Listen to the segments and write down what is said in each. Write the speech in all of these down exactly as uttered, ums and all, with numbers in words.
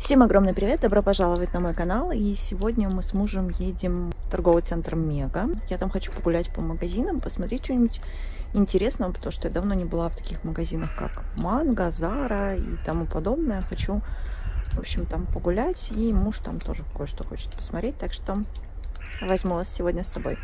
Всем огромный привет, добро пожаловать на мой канал. И сегодня мы с мужем едем в торговый центр Мега. Я там хочу погулять по магазинам, посмотреть что-нибудь интересного, потому что я давно не была в таких магазинах, как Манго, Зара и тому подобное. Хочу, в общем, там погулять, и муж там тоже кое-что хочет посмотреть, так что возьму вас сегодня с собой.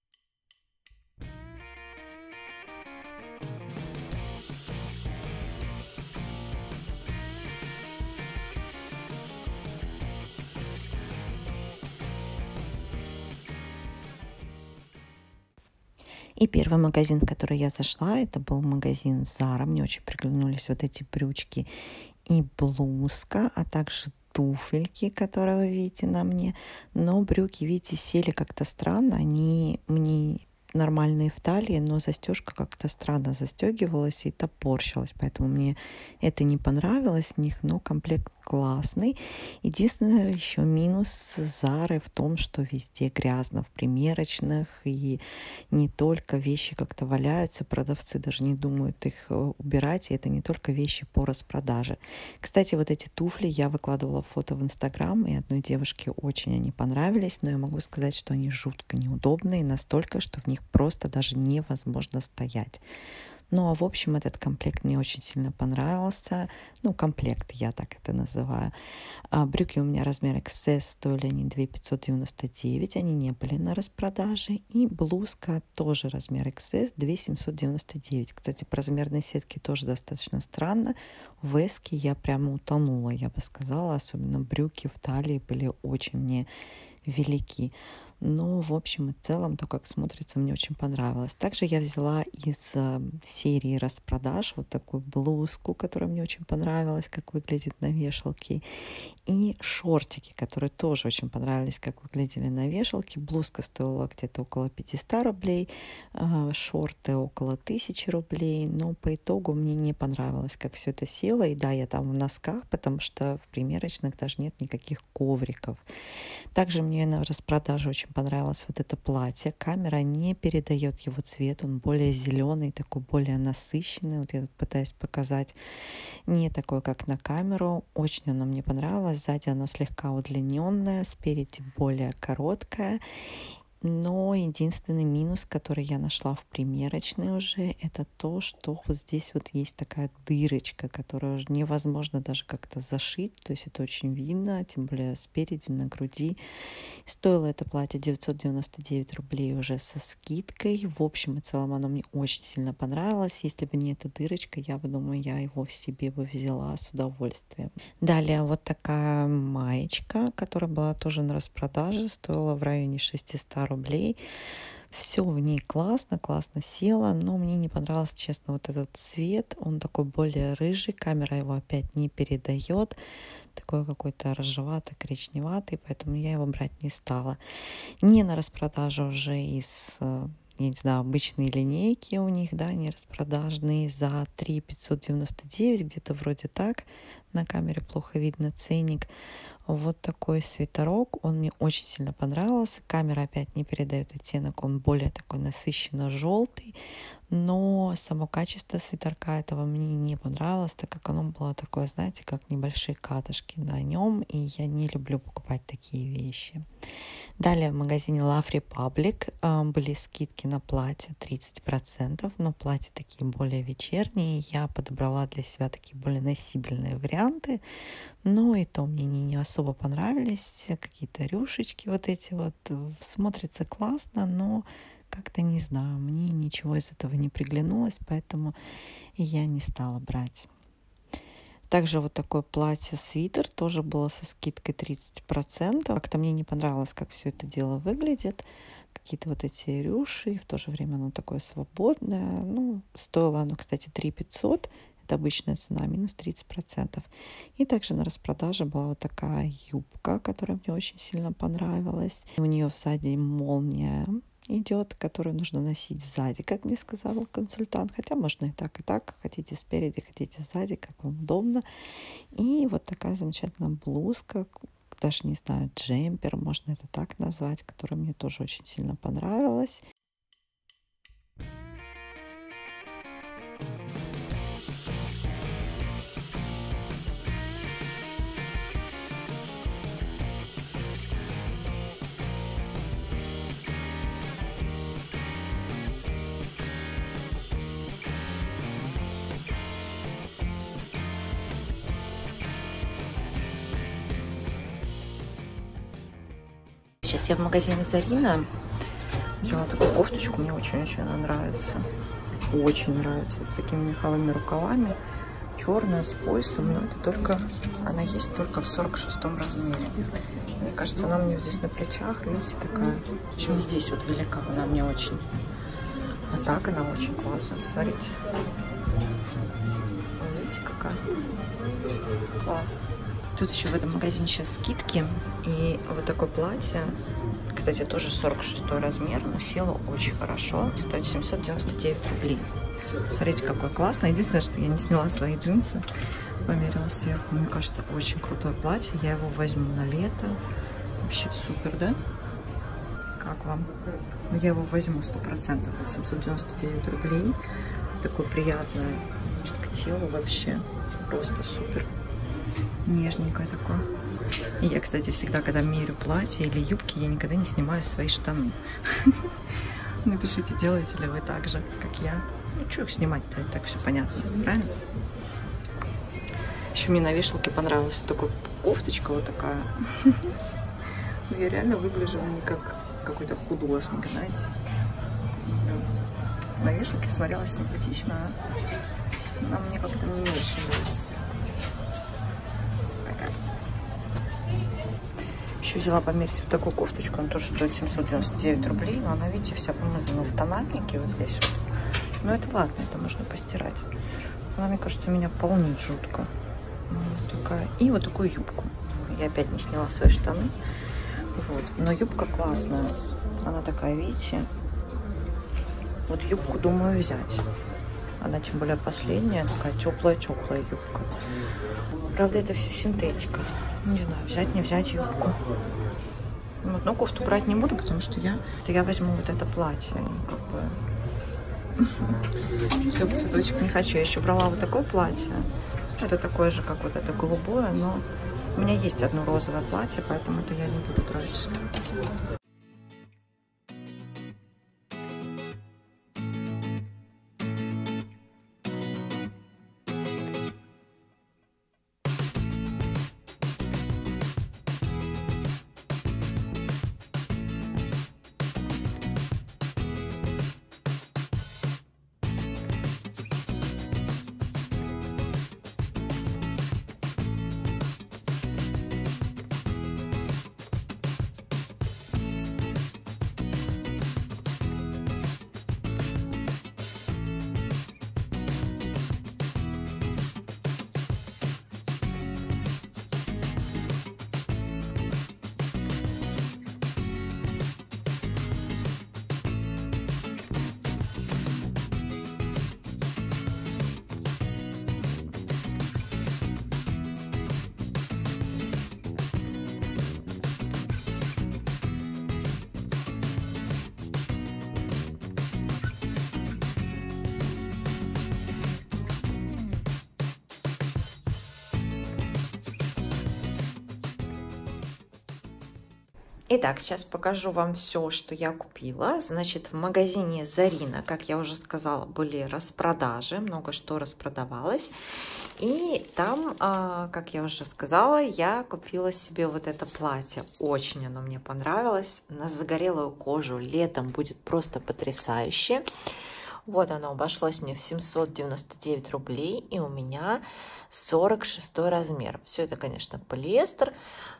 И первый магазин, в который я зашла, это был магазин Zara. Мне очень приглянулись вот эти брючки и блузка, а также туфельки, которые вы видите на мне. Но брюки, видите, сели как-то странно. Они мне нормальные в талии, но застежка как-то странно застегивалась и топорщилась, поэтому мне это не понравилось в них, но комплект классный. Единственное, еще минус Зары в том, что везде грязно в примерочных, и не только вещи как-то валяются, продавцы даже не думают их убирать, и это не только вещи по распродаже. Кстати, вот эти туфли я выкладывала фото в Инстаграм, и одной девушке очень они понравились, но я могу сказать, что они жутко неудобные, настолько, что в них просто даже невозможно стоять. Ну, а в общем, этот комплект мне очень сильно понравился. Ну, комплект, я так это называю. А брюки у меня размер икс эс, стоили они две тысячи пятьсот девяносто девять, они не были на распродаже. И блузка тоже размер икс эс, две тысячи семьсот девяносто девять. Кстати, по размерной сетке тоже достаточно странно. В эске я прямо утонула, я бы сказала. Особенно брюки в талии были очень мне велики. Но, в общем и целом, то, как смотрится, мне очень понравилось. Также я взяла из э, серии распродаж вот такую блузку, которая мне очень понравилась, как выглядит на вешалке. И шортики, которые тоже очень понравились, как выглядели на вешалке. Блузка стоила где-то около пятьсот рублей, э, шорты около тысячи рублей. Но по итогу мне не понравилось, как все это село. И да, я там в носках, потому что в примерочных даже нет никаких ковриков. Также мне на распродаже очень понравилось вот это платье. Камера не передает его цвет, он более зеленый, такой более насыщенный. Вот я тут пытаюсь показать, не такой, как на камеру. Очень оно мне понравилось. Сзади оно слегка удлиненное, спереди более короткое. Но единственный минус, который я нашла в примерочной уже, это то, что вот здесь вот есть такая дырочка, которую невозможно даже как-то зашить. То есть это очень видно, тем более спереди, на груди. Стоило это платье девятьсот девяносто девять рублей уже со скидкой. В общем и целом оно мне очень сильно понравилось. Если бы не эта дырочка, я бы, думаю, я его в себе бы взяла с удовольствием. Далее вот такая маечка, которая была тоже на распродаже, стоила в районе шестисот рублей. Все в ней классно, классно село, но мне не понравился, честно, вот этот цвет. Он такой более рыжий, камера его опять не передает. Такой какой-то рыжеватый-коричневатый, поэтому я его брать не стала. Не на распродаже уже из, я не знаю, обычные линейки у них, да, не распродажные, за три тысячи пятьсот девяносто девять, где-то вроде так. На камере плохо видно ценник. Вот такой свитерок, он мне очень сильно понравился. Камера опять не передает оттенок, он более такой насыщенно желтый. Но само качество свитерка этого мне не понравилось, так как оно было такое, знаете, как небольшие катышки на нем. И я не люблю покупать такие вещи. Далее в магазине Love Republic э, были скидки на платья тридцать процентов, но платья такие более вечерние. Я подобрала для себя такие более носибельные варианты, но и то мне не, не особо понравились. Какие-то рюшечки вот эти вот. Смотрится классно, но как-то не знаю, мне ничего из этого не приглянулось, поэтому я не стала брать. Также вот такое платье-свитер тоже было со скидкой тридцать процентов. Как-то мне не понравилось, как все это дело выглядит. Какие-то вот эти рюши, и в то же время оно такое свободное. Ну, стоило оно, кстати, три тысячи пятьсот. Это обычная цена, минус тридцать процентов. И также на распродаже была вот такая юбка, которая мне очень сильно понравилась. У нее сзади молния идет, которую нужно носить сзади, как мне сказал консультант. Хотя можно и так, и так. Хотите спереди, хотите сзади, как вам удобно. И вот такая замечательная блузка, даже не знаю, джемпер, можно это так назвать, которая мне тоже очень сильно понравилась. Сейчас я в магазине Зарина. Взяла такую кофточку, мне очень-очень она нравится. Очень нравится. С такими меховыми рукавами. Черная, с поясом, но это только... Она есть только в сорок шестом размере. Мне кажется, она у меня здесь на плечах, видите, такая. Причем здесь вот велика, она мне очень... А так она очень классная. Смотрите. Видите, какая? Класс. Тут еще в этом магазине сейчас скидки. И вот такое платье, кстати, тоже сорок шестой размер, но село очень хорошо. Стоит семьсот девяносто девять рублей. Смотрите, какой классный. Единственное, что я не сняла свои джинсы. Померила сверху. Мне кажется, очень крутое платье. Я его возьму на лето. Вообще супер, да? Как вам? Ну, я его возьму сто процентов за семьсот девяносто девять рублей. Такое приятное к телу вообще. Просто супер. Нежненькое такое. И я, кстати, всегда, когда мерю платье или юбки, я никогда не снимаю свои штаны. Напишите, делаете ли вы так же, как я. Ну, что их снимать-то? Так все понятно, правильно? Еще мне на вешалке понравилась такая кофточка вот такая. Я реально выгляжу не как какой-то художник, знаете. На вешалке смотрелась симпатично, но мне как-то не очень нравится. Такая. Еще взяла померить вот такую кофточку, она тоже стоит семьсот девяносто девять рублей, но она, видите, вся помазана в тональнике вот здесь вот. Но это ладно, это можно постирать. Она, мне кажется, меня полнит жутко. Вот такая. И вот такую юбку. Я опять не сняла свои штаны. Вот. Но юбка классная. Она такая, видите. Вот юбку думаю взять. Она тем более последняя. Такая теплая-теплая юбка. Правда, это все синтетика. Не знаю, взять, не взять юбку. Вот. Но кофту брать не буду, потому что я, я возьму вот это платье. Как бы... Все в цветочек не хочу. Я еще брала вот такое платье. Это такое же, как вот это голубое, но у меня есть одно розовое платье, поэтому это я не буду брать. Итак, сейчас покажу вам все, что я купила. Значит, в магазине Зарина, как я уже сказала, были распродажи, много что распродавалось. И там, как я уже сказала, я купила себе вот это платье. Очень оно мне понравилось. На загорелую кожу летом будет просто потрясающе. Вот оно обошлось мне в семьсот девяносто девять рублей, и у меня сорок шестой размер. Все это, конечно, полиэстер.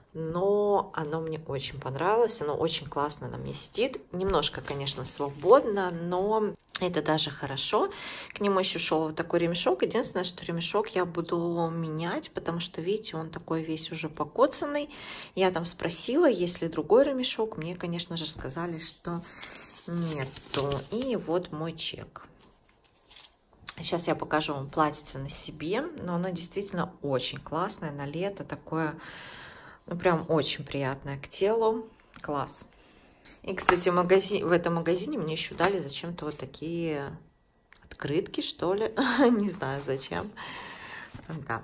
Но оно мне очень понравилось, оно очень классно на мне сидит. Немножко, конечно, свободно, но это даже хорошо. К нему еще шел вот такой ремешок. Единственное, что ремешок я буду менять, потому что, видите, он такой весь уже покоцанный. Я там спросила, есть ли другой ремешок. Мне, конечно же, сказали, что нету. И вот мой чек. Сейчас я покажу вам платьице на себе, но оно действительно очень классное на лето, такое... Ну, прям очень приятная к телу. Класс. И, кстати, в, магазин, в этом магазине мне еще дали зачем-то вот такие открытки, что ли. Не знаю, зачем. Да.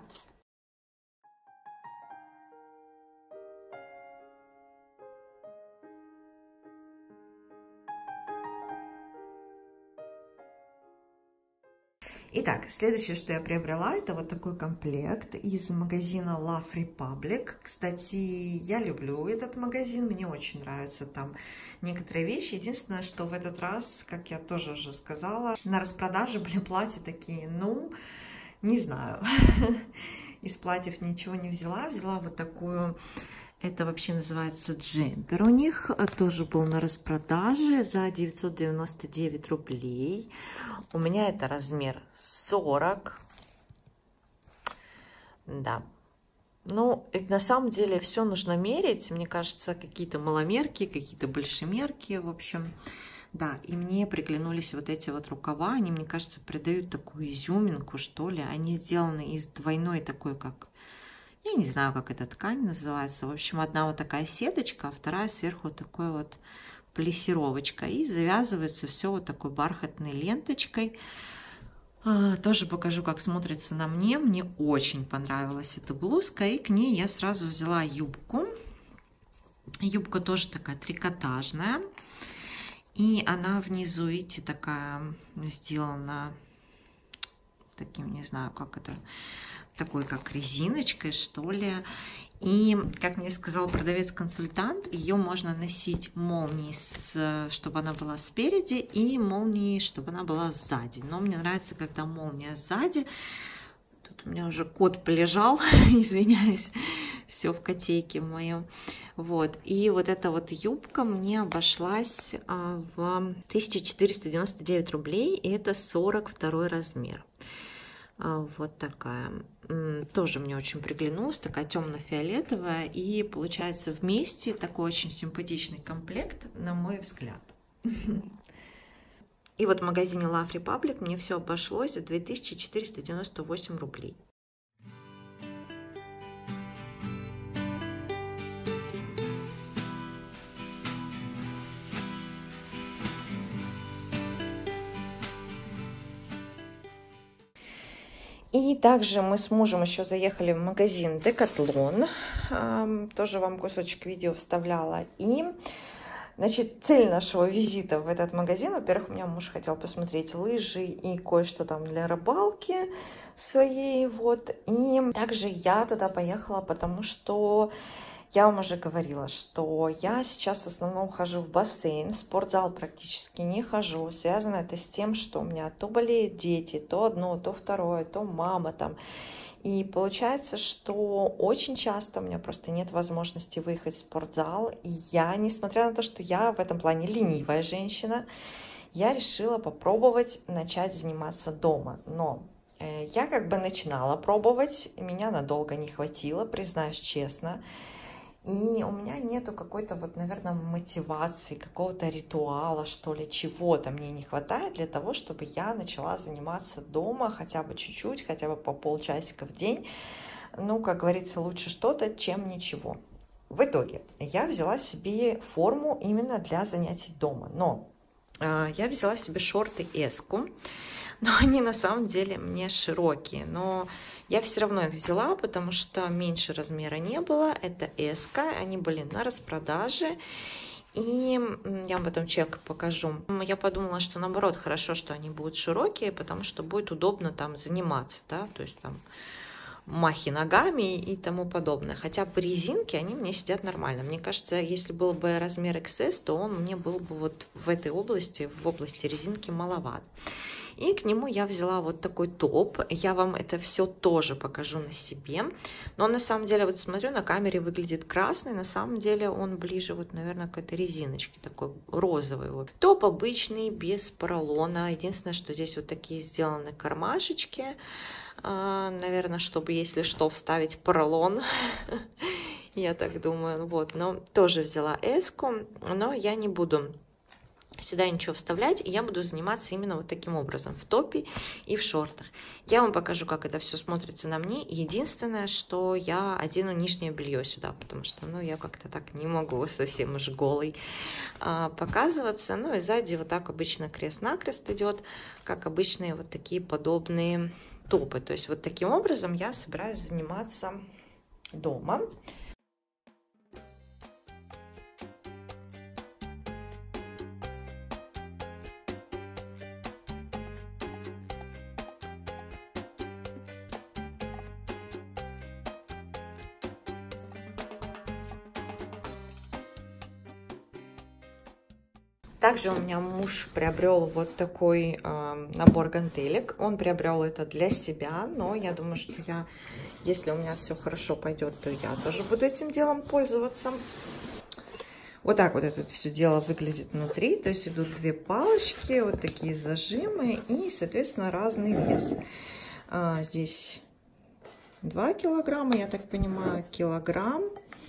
Итак, следующее, что я приобрела, это вот такой комплект из магазина Love Republic. Кстати, я люблю этот магазин, мне очень нравятся там некоторые вещи. Единственное, что в этот раз, как я тоже уже сказала, на распродаже были платья такие, ну, не знаю. Из платьев ничего не взяла, взяла вот такую... Это вообще называется джемпер у них, тоже был на распродаже за девятьсот девяносто девять рублей. У меня это размер сорок. Да. Ну, на самом деле все нужно мерить. Мне кажется, какие-то маломерки, какие-то большемерки, в общем. Да, и мне приглянулись вот эти вот рукава. Они, мне кажется, придают такую изюминку, что ли. Они сделаны из двойной такой, как... Я не знаю, как эта ткань называется. В общем, одна вот такая сеточка, а вторая сверху вот такой вот плессировочка. И завязывается все вот такой бархатной ленточкой. А, тоже покажу, как смотрится на мне. Мне очень понравилась эта блузка. И к ней я сразу взяла юбку. Юбка тоже такая трикотажная. И она внизу, видите, такая сделана таким, не знаю, как это... такой как резиночкой, что ли. И, как мне сказал продавец-консультант, ее можно носить молнией, с, чтобы она была спереди, и молнией, чтобы она была сзади. Но мне нравится, когда молния сзади. Тут у меня уже кот полежал, извиняюсь, все в котейке моем. Вот. И вот эта вот юбка мне обошлась в тысячу четыреста девяносто девять рублей, и это сорок второй размер. Вот такая. Тоже мне очень приглянулась, такая темно-фиолетовая. И получается вместе такой очень симпатичный комплект, на мой взгляд. И вот в магазине Love Republic мне все обошлось в две тысячи четыреста девяносто восемь рублей. И также мы с мужем еще заехали в магазин Decathlon. Тоже вам кусочек видео вставляла. И, значит, цель нашего визита в этот магазин, во-первых, у меня муж хотел посмотреть лыжи и кое-что там для рыбалки своей, вот. И также я туда поехала, потому что... Я вам уже говорила, что я сейчас в основном хожу в бассейн, в спортзал практически не хожу. Связано это с тем, что у меня то болеют дети, то одно, то второе, то мама там. И получается, что очень часто у меня просто нет возможности выехать в спортзал. И я, несмотря на то, что я в этом плане ленивая женщина, я решила попробовать начать заниматься дома. Но я как бы начинала пробовать, меня надолго не хватило, признаюсь честно. И у меня нету какой-то вот, наверное, мотивации, какого-то ритуала, что ли, чего-то мне не хватает для того, чтобы я начала заниматься дома хотя бы чуть-чуть, хотя бы по полчасика в день. Ну, как говорится, лучше что-то, чем ничего. В итоге я взяла себе форму именно для занятий дома. Но э, я взяла себе шорты эску. Но они на самом деле мне широкие. Но я все равно их взяла, потому что меньше размера не было. Это эска, они были на распродаже. И я вам потом чек покажу. Я подумала, что наоборот хорошо, что они будут широкие, потому что будет удобно там заниматься, да, то есть там махи ногами и тому подобное. Хотя по резинке они мне сидят нормально. Мне кажется, если был бы размер икс эс, то он мне был бы вот в этой области, в области резинки маловат. И к нему я взяла вот такой топ. Я вам это все тоже покажу на себе. Но на самом деле, вот смотрю, на камере выглядит красный. На самом деле он ближе, вот, наверное, к этой резиночке. Такой розовый. Вот. Топ обычный, без поролона. Единственное, что здесь вот такие сделаны кармашечки. Наверное, чтобы, если что, вставить поролон. Я так думаю. Вот. Но тоже взяла эску. Но я не буду сюда ничего вставлять, и я буду заниматься именно вот таким образом, в топе и в шортах. Я вам покажу, как это все смотрится на мне. Единственное, что я одену нижнее белье сюда, потому что, ну, я как-то так не могу совсем уж голой а, показываться. Ну, и сзади вот так обычно крест-накрест идет, как обычные вот такие подобные топы. То есть вот таким образом я собираюсь заниматься дома. Также у меня муж приобрел вот такой э, набор гантелек. Он приобрел это для себя, но я думаю, что я, если у меня все хорошо пойдет, то я тоже буду этим делом пользоваться. Вот так вот это все дело выглядит внутри. То есть идут две палочки, вот такие зажимы и, соответственно, разный вес. А, здесь два килограмма, я так понимаю, килограмм.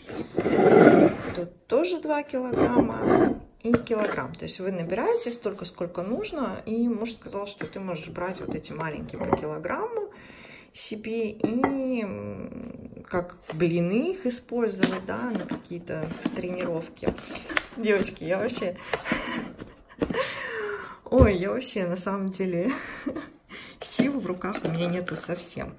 Тут тоже два килограмма и килограмм. То есть вы набираете столько, сколько нужно. И муж сказал, что ты можешь брать вот эти маленькие по килограмму себе и как блины их использовать, да, на какие-то тренировки. Девочки, я вообще... Ой, я вообще на самом деле сил в руках у меня нету совсем.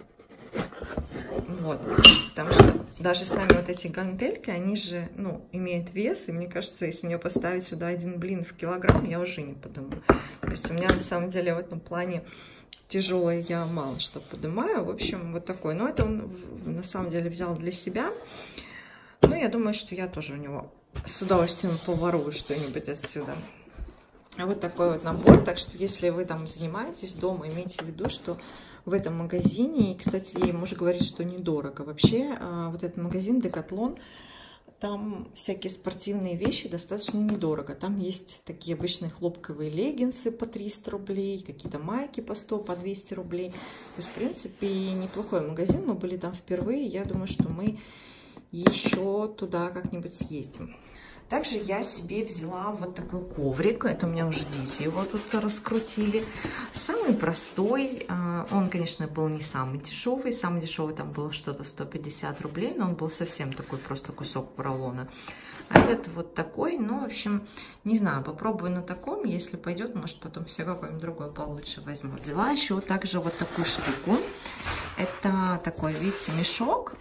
Вот, потому что даже сами вот эти гантельки, они же, ну, имеют вес, и мне кажется, если мне поставить сюда один блин в килограмм, я уже не подниму. То есть у меня на самом деле в этом плане тяжелое я мало что поднимаю. В общем, вот такой. Но это он на самом деле взял для себя. Ну, я думаю, что я тоже у него с удовольствием поворую что-нибудь отсюда. Вот такой вот набор. Так что, если вы там занимаетесь дома, имейте в виду, что в этом магазине, и, кстати, муж говорит, что недорого. Вообще, вот этот магазин Decathlon, там всякие спортивные вещи достаточно недорого. Там есть такие обычные хлопковые леггинсы по триста рублей, какие-то майки по сто, по двести рублей. То есть, в принципе, неплохой магазин. Мы были там впервые. Я думаю, что мы еще туда как-нибудь съездим. Также я себе взяла вот такой коврик. Это у меня уже дети его тут раскрутили. Самый простой. Он, конечно, был не самый дешевый. Самый дешевый там было что-то сто пятьдесят рублей, но он был совсем такой, просто кусок поролона. А это вот такой. Ну, в общем, не знаю, попробую на таком. Если пойдет, может, потом все какой-нибудь другой получше возьму. Взяла еще также вот такую штуку. Это такой, видите, мешок.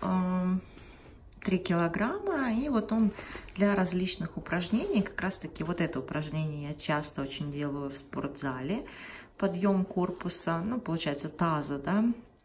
три килограмма, и вот он для различных упражнений, как раз таки вот это упражнение я часто очень делаю в спортзале, подъем корпуса, ну, получается, таза, да,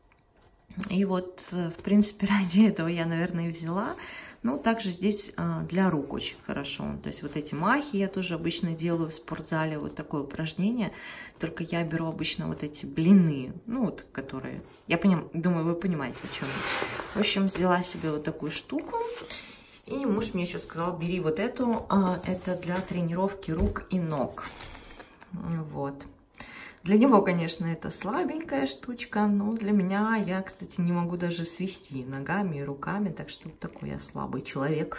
и вот, в принципе, ради этого я, наверное, и взяла. Ну, также здесь для рук очень хорошо. То есть вот эти махи я тоже обычно делаю в спортзале. Вот такое упражнение. Только я беру обычно вот эти блины. Ну, вот, которые... Я поним... думаю, вы понимаете, о чем я. В общем, взяла себе вот такую штуку. И муж мне еще сказал, бери вот эту. Это для тренировки рук и ног. Вот. Для него, конечно, это слабенькая штучка, но для меня, я, кстати, не могу даже свести ногами и руками, так что вот такой я слабый человек.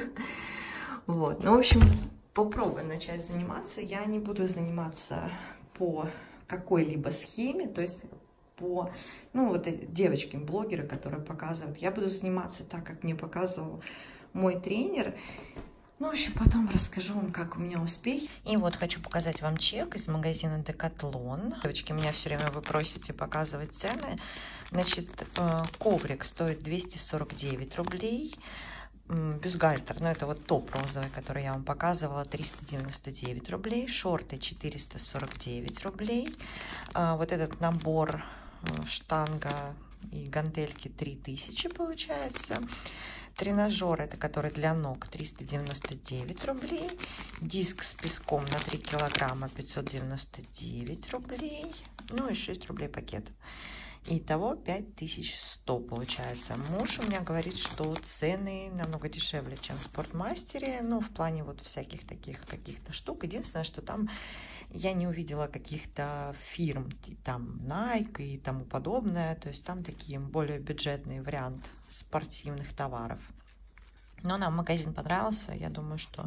Вот, ну, в общем, попробуем начать заниматься. Я не буду заниматься по какой-либо схеме, то есть по, ну, вот эти девочки-блогеры, которые показывают. Я буду заниматься так, как мне показывал мой тренер. Ну, в общем, потом расскажу вам, как у меня успехи. И вот хочу показать вам чек из магазина Decathlon. Девочки, меня все время вы просите показывать цены. Значит, коврик стоит двести сорок девять рублей. Бюстгальтер, ну это вот топ розовый, который я вам показывала, триста девяносто девять рублей. Шорты четыреста сорок девять рублей. Вот этот набор штанга и гантельки три тысячи получается. Тренажер, это который для ног, триста девяносто девять рублей. Диск с песком на три килограмма, пятьсот девяносто девять рублей. Ну и шесть рублей пакет. Итого пять тысяч сто получается. Муж у меня говорит, что цены намного дешевле, чем в Спортмастере. Ну, в плане вот всяких таких каких-то штук. Единственное, что там я не увидела каких-то фирм, там Nike и тому подобное. То есть там такие более бюджетные варианты спортивных товаров. Но нам магазин понравился. Я думаю, что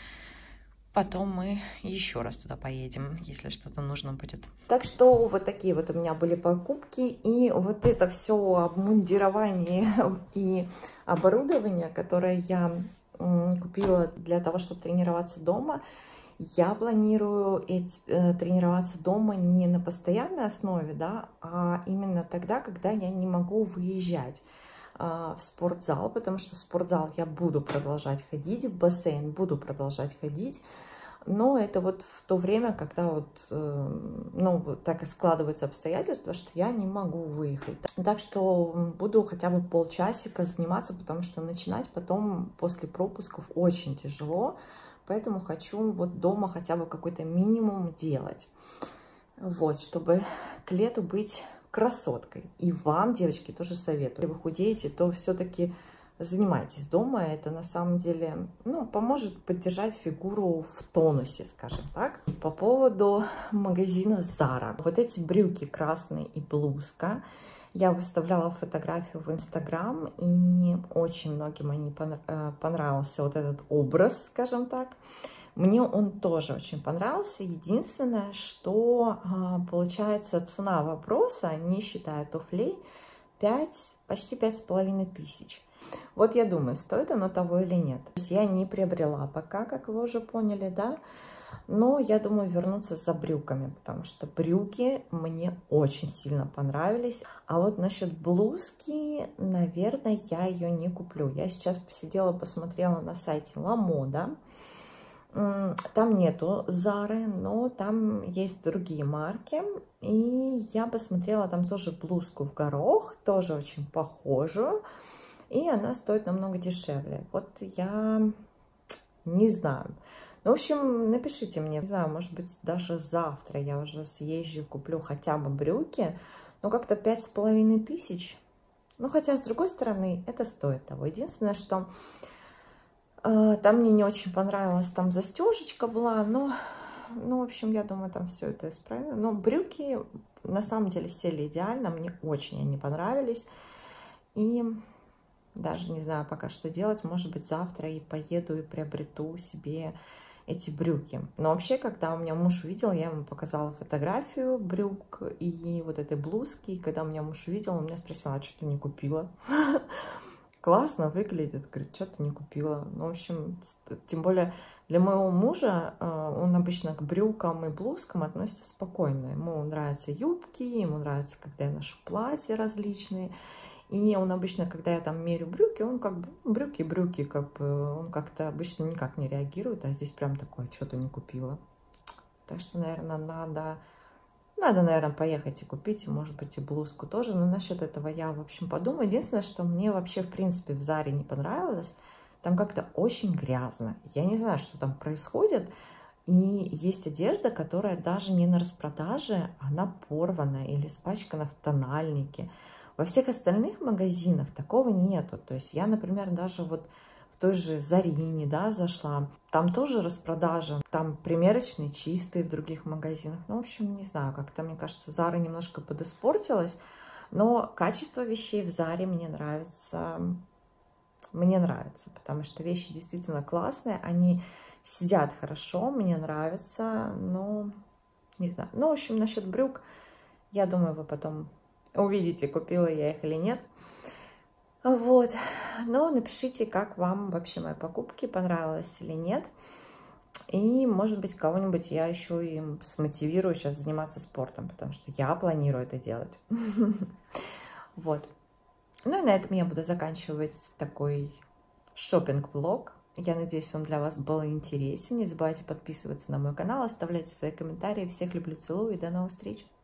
потом мы еще раз туда поедем, если что-то нужно будет. Так что вот такие вот у меня были покупки. И вот это все обмундирование и оборудование, которое я купила для того, чтобы тренироваться дома. Я планирую эти, э, тренироваться дома не на постоянной основе, да, а именно тогда, когда я не могу выезжать э, в спортзал, потому что в спортзал я буду продолжать ходить, в бассейн буду продолжать ходить, но это вот в то время, когда вот, э, ну, так и складываются обстоятельства, что я не могу выехать. Так что буду хотя бы полчасика заниматься, потому что начинать потом после пропусков очень тяжело. поэтому хочу вот дома хотя бы какой-то минимум делать. Вот, чтобы к лету быть красоткой. И вам, девочки, тоже советую. Если вы худеете, то все-таки занимайтесь дома. Это на самом деле, ну, поможет поддержать фигуру в тонусе, скажем так. По поводу магазина Zara. Вот эти брюки красные и блузка. Я выставляла фотографию в Инстаграм, и очень многим они понравился вот этот образ, скажем так. Мне он тоже очень понравился. Единственное, что получается цена вопроса, не считая туфлей, пять, почти пять с половиной тысяч. Вот я думаю, стоит оно того или нет. То есть я не приобрела пока, как вы уже поняли, да. Но я думаю вернуться за брюками, потому что брюки мне очень сильно понравились. А вот насчет блузки, наверное, я ее не куплю. Я сейчас посидела, посмотрела на сайте Ламода. Там нету Зары, но там есть другие марки. И я посмотрела там тоже блузку в горох, тоже очень похожую. И она стоит намного дешевле. Вот я не знаю. Ну, в общем, напишите мне, не знаю, может быть, даже завтра я уже съезжу, куплю хотя бы брюки. Ну, как-то пять с половиной тысяч. Ну, хотя, с другой стороны, это стоит того. Единственное, что э, там мне не очень понравилась, там застежечка была, но, ну, в общем, я думаю, там все это исправим. Но брюки на самом деле сели идеально, мне очень они понравились. И даже не знаю пока, что делать. Может быть, завтра и поеду и приобрету себе эти брюки. Но вообще, когда у меня муж увидел, я ему показала фотографию брюк и вот этой блузки. И когда у меня муж увидел, он меня спросил, а что ты не купила? Классно выглядит. Говорит, что ты не купила? Ну, в общем, тем более для моего мужа, он обычно к брюкам и блузкам относится спокойно. Ему нравятся юбки, ему нравится, когда я ношу платья различные. И он обычно, когда я там мерю брюки, он как бы, брюки-брюки, как бы, он как-то обычно никак не реагирует, а здесь прям такое, что-то не купила. Так что, наверное, надо, надо, наверное, поехать и купить, и, может быть, и блузку тоже. Но насчет этого я, в общем, подумаю. Единственное, что мне вообще, в принципе, в Заре не понравилось, там как-то очень грязно. Я не знаю, что там происходит. И есть одежда, которая даже не на распродаже, она порвана или испачкана в тональнике. Во всех остальных магазинах такого нету. То есть я, например, даже вот в той же Зарине, да, зашла. Там тоже распродажа. Там примерочные чистые в других магазинах. Ну, в общем, не знаю, как-то, мне кажется, Зара немножко подиспортилась. Но качество вещей в Заре мне нравится. Мне нравится, потому что вещи действительно классные. Они сидят хорошо, мне нравится. Но, не знаю. Ну, в общем, насчет брюк, я думаю, вы потом увидите, купила я их или нет. Вот. Но напишите, как вам вообще мои покупки, понравилось или нет. И, может быть, кого-нибудь я еще и смотивирую сейчас заниматься спортом, потому что я планирую это делать. Вот. Ну и на этом я буду заканчивать такой шопинг-влог. Я надеюсь, он для вас был интересен. Не забывайте подписываться на мой канал, оставляйте свои комментарии. Всех люблю, целую и до новых встреч.